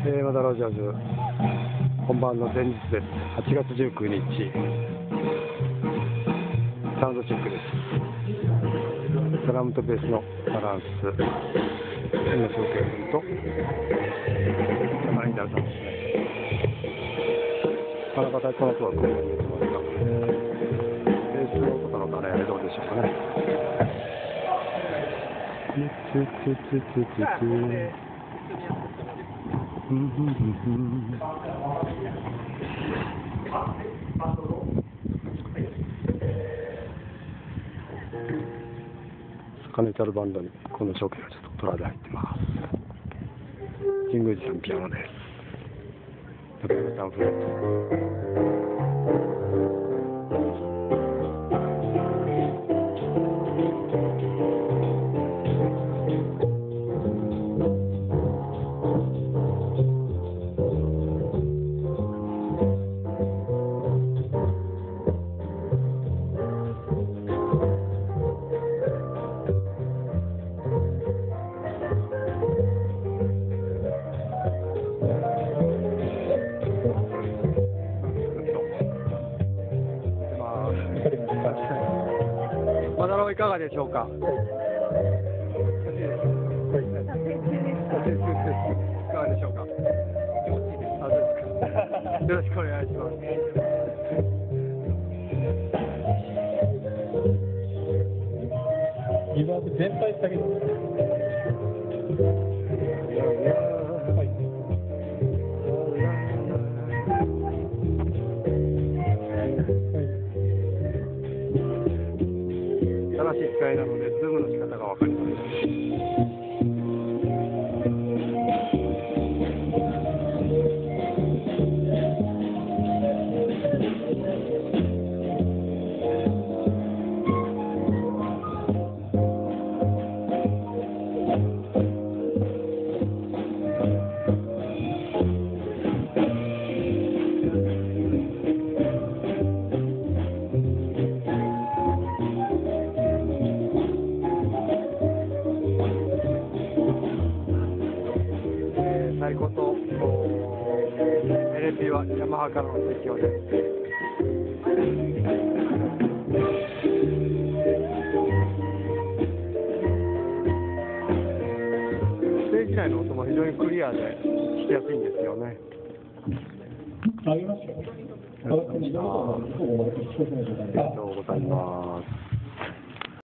マダロジャズ本番の前日です。8月19日サウンドチェックです。ドラムとベースのバランス今翔平君と山井大さんですね。なかなか太鼓の音はこう見えてますが、ベースの音なのかね、どうでしょうかね。スカネタルバンドにこの初期がちょっとトラで入ってます。神宮寺さんピアノです。中山さんフレート。マダロいかがでしょうか。いかがでしょうか。気持ちいいです。あ、そうですか。よろしくお願いします。 リバーブ全体下げます。 正しい使いなので、ズームの仕方が分かりません。太鼓とLP はヤマハからの提供です。ステージ内の音も非常にクリアで聞きやすいんですよね。 ありますよ。 ありがとうございます。